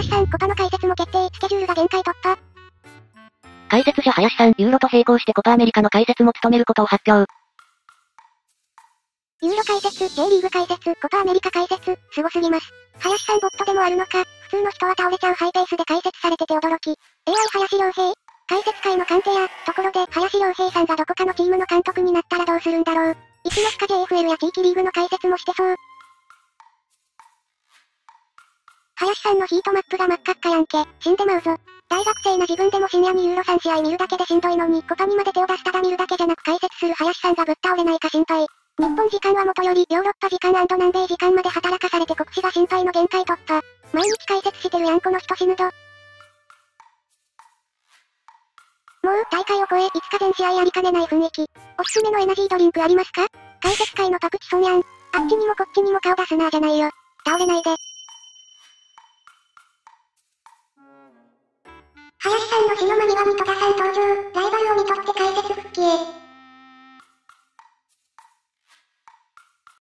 林さん、コパの解説も決定、スケジュールが限界突破。 解説者林さん、ユーロと並行してコパアメリカの解説も務めることを発表。 ユーロ解説、J リーグ解説、コパアメリカ解説、すごすぎます。林さんボットでもあるのか、普通の人は倒れちゃうハイペースで解説されてて驚き。AI 林良平解説会の鑑定や、ところで林良平さんがどこかのチームの監督になったらどうするんだろう。一の日か JFL や地域リーグの解説もしてそう。林さんのヒートマップが真っ赤っかやんけ、死んでまうぞ。大学生な自分でも深夜にユーロ3試合見るだけでしんどいのに、コパにまで手を出すただ見るだけじゃなく解説する林さんがぶっ倒れないか心配。日本時間はもとよりヨーロッパ時間&南米時間まで働かされて国士が心配の限界突破。毎日解説してるやんこの人死ぬぞ。もう大会を超えいつか全試合やりかねない雰囲気。おすすめのエナジードリンクありますか？解説会のパクチソンやん。あっちにもこっちにも顔出すなーじゃないよ。倒れないで。林さんの日の間際に戸田さん登場。